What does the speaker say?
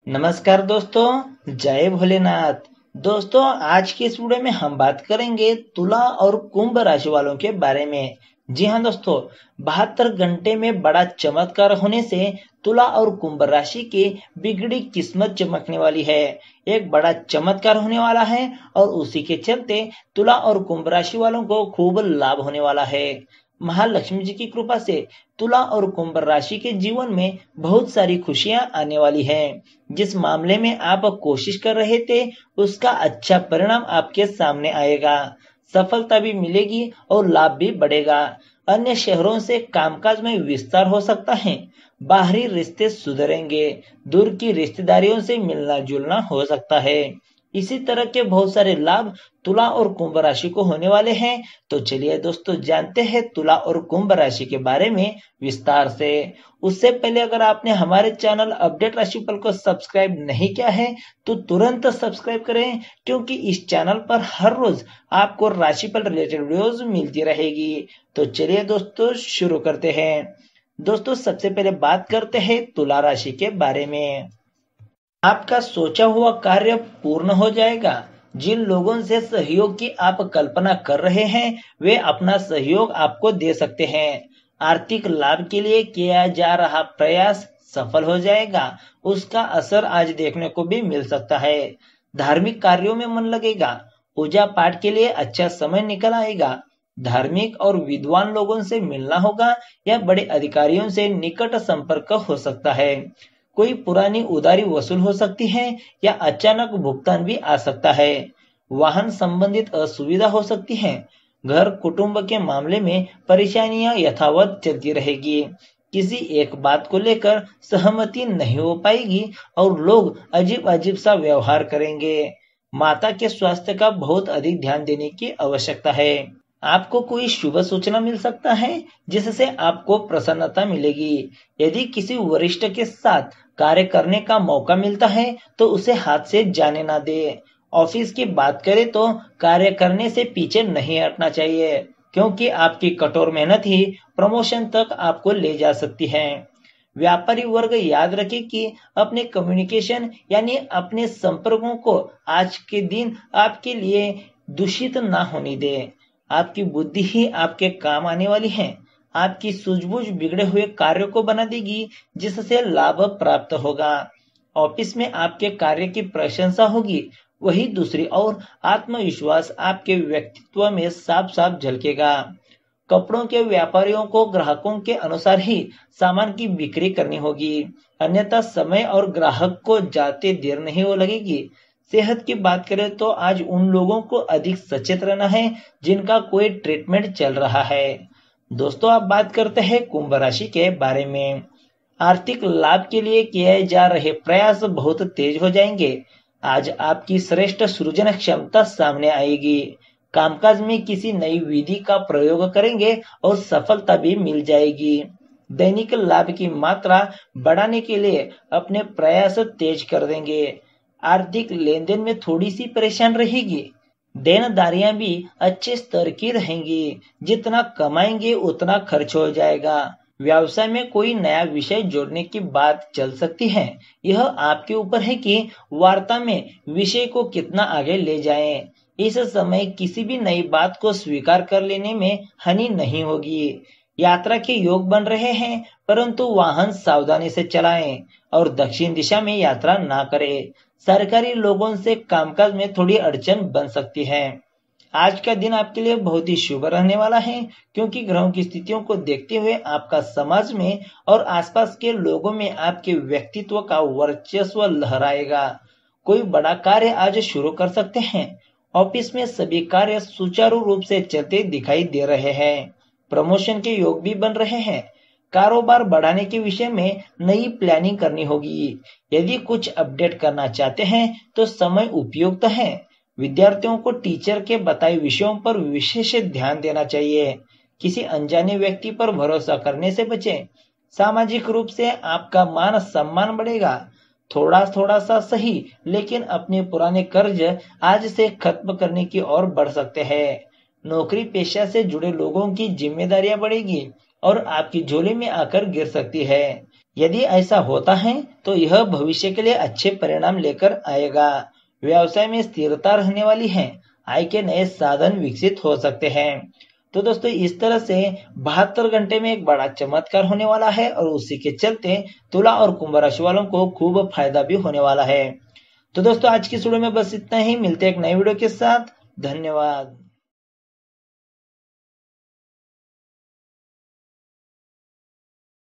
नमस्कार दोस्तों, जय भोलेनाथ। दोस्तों, आज की इस वीडियो में हम बात करेंगे तुला और कुंभ राशि वालों के बारे में। जी हाँ दोस्तों, 72 घंटे में बड़ा चमत्कार होने से तुला और कुंभ राशि की बिगड़ी किस्मत चमकने वाली है। एक बड़ा चमत्कार होने वाला है और उसी के चलते तुला और कुंभ राशि वालों को खूब लाभ होने वाला है। महालक्ष्मी जी की कृपा से तुला और कुंभ राशि के जीवन में बहुत सारी खुशियां आने वाली हैं। जिस मामले में आप कोशिश कर रहे थे उसका अच्छा परिणाम आपके सामने आएगा। सफलता भी मिलेगी और लाभ भी बढ़ेगा। अन्य शहरों से कामकाज में विस्तार हो सकता है। बाहरी रिश्ते सुधरेंगे। दूर की रिश्तेदारियों से मिलना जुलना हो सकता है। इसी तरह के बहुत सारे लाभ तुला और कुंभ राशि को होने वाले हैं। तो चलिए दोस्तों, जानते हैं तुला और कुंभ राशि के बारे में विस्तार से। उससे पहले अगर आपने हमारे चैनल अपडेट राशिफल को सब्सक्राइब नहीं किया है तो तुरंत सब्सक्राइब करें, क्योंकि इस चैनल पर हर रोज आपको राशिफल रिलेटेड वीडियोस मिलती रहेगी। तो चलिए दोस्तों, शुरू करते हैं। दोस्तों, सबसे पहले बात करते हैं तुला राशि के बारे में। आपका सोचा हुआ कार्य पूर्ण हो जाएगा। जिन लोगों से सहयोग की आप कल्पना कर रहे हैं वे अपना सहयोग आपको दे सकते हैं। आर्थिक लाभ के लिए किया जा रहा प्रयास सफल हो जाएगा। उसका असर आज देखने को भी मिल सकता है। धार्मिक कार्यों में मन लगेगा। पूजा पाठ के लिए अच्छा समय निकल आएगा। धार्मिक और विद्वान लोगों से मिलना होगा या बड़े अधिकारियों से निकट संपर्क हो सकता है। कोई पुरानी उधारी वसूल हो सकती है या अचानक भुगतान भी आ सकता है। वाहन संबंधित असुविधा हो सकती है। घर कुटुंब के मामले में परेशानियां यथावत चलती रहेगी। किसी एक बात को लेकर सहमति नहीं हो पाएगी और लोग अजीब अजीब सा व्यवहार करेंगे। माता के स्वास्थ्य का बहुत अधिक ध्यान देने की आवश्यकता है। आपको कोई शुभ सूचना मिल सकता है जिससे आपको प्रसन्नता मिलेगी। यदि किसी वरिष्ठ के साथ कार्य करने का मौका मिलता है तो उसे हाथ से जाने ना दे। ऑफिस की बात करें तो कार्य करने से पीछे नहीं हटना चाहिए, क्योंकि आपकी कठोर मेहनत ही प्रमोशन तक आपको ले जा सकती है। व्यापारी वर्ग याद रखे कि अपने कम्युनिकेशन यानी अपने संपर्कों को आज के दिन आपके लिए दूषित ना होने दे। आपकी बुद्धि ही आपके काम आने वाली है। आपकी सूझबूझ बिगड़े हुए कार्यों को बना देगी, जिससे लाभ प्राप्त होगा। ऑफिस में आपके कार्य की प्रशंसा होगी। वही दूसरी ओर आत्मविश्वास आपके व्यक्तित्व में साफ साफ झलकेगा। कपड़ों के व्यापारियों को ग्राहकों के अनुसार ही सामान की बिक्री करनी होगी, अन्यथा समय और ग्राहक को जाते देर नहीं हो लगेगी। सेहत की बात करें तो आज उन लोगों को अधिक सचेत रहना है जिनका कोई ट्रीटमेंट चल रहा है। दोस्तों, अब बात करते हैं कुंभ राशि के बारे में। आर्थिक लाभ के लिए किए जा रहे प्रयास बहुत तेज हो जाएंगे। आज आपकी श्रेष्ठ सृजन क्षमता सामने आएगी। कामकाज में किसी नई विधि का प्रयोग करेंगे और सफलता भी मिल जाएगी। दैनिक लाभ की मात्रा बढ़ाने के लिए अपने प्रयास तेज कर देंगे। आर्थिक लेन देन में थोड़ी सी परेशान रहेगी। देनदारियां भी अच्छे स्तर की रहेंगी। जितना कमाएंगे उतना खर्च हो जाएगा। व्यवसाय में कोई नया विषय जोड़ने की बात चल सकती है। यह आपके ऊपर है कि वार्ता में विषय को कितना आगे ले जाएं। इस समय किसी भी नई बात को स्वीकार कर लेने में हानि नहीं होगी। यात्रा के योग बन रहे हैं, परंतु वाहन सावधानी से चलाएं और दक्षिण दिशा में यात्रा ना करें। सरकारी लोगों से कामकाज में थोड़ी अड़चन बन सकती है। आज का दिन आपके लिए बहुत ही शुभ रहने वाला है, क्योंकि ग्रहों की स्थितियों को देखते हुए आपका समाज में और आसपास के लोगों में आपके व्यक्तित्व का वर्चस्व लहराएगा। कोई बड़ा कार्य आज शुरू कर सकते हैं। ऑफिस में सभी कार्य सुचारू रूप से चलते दिखाई दे रहे हैं। प्रमोशन के योग भी बन रहे हैं। कारोबार बढ़ाने के विषय में नई प्लानिंग करनी होगी। यदि कुछ अपडेट करना चाहते हैं तो समय उपयुक्त है। विद्यार्थियों को टीचर के बताए विषयों पर विशेष ध्यान देना चाहिए। किसी अनजाने व्यक्ति पर भरोसा करने से बचें। सामाजिक रूप से आपका मान सम्मान बढ़ेगा। थोड़ा थोड़ा सा सही, लेकिन अपने पुराने कर्ज आज से खत्म करने की ओर बढ़ सकते हैं। नौकरी पेशा से जुड़े लोगों की जिम्मेदारियां बढ़ेगी और आपकी झोली में आकर गिर सकती है। यदि ऐसा होता है तो यह भविष्य के लिए अच्छे परिणाम लेकर आएगा। व्यवसाय में स्थिरता रहने वाली है, आय के नए साधन विकसित हो सकते हैं। तो दोस्तों इस तरह से 72 घंटे में एक बड़ा चमत्कार होने वाला है और उसी के चलते तुला और कुंभ राशि वालों को खूब फायदा भी होने वाला है। तो दोस्तों आज की वीडियो में बस इतना ही, मिलते हैं एक नई वीडियो के साथ। धन्यवाद।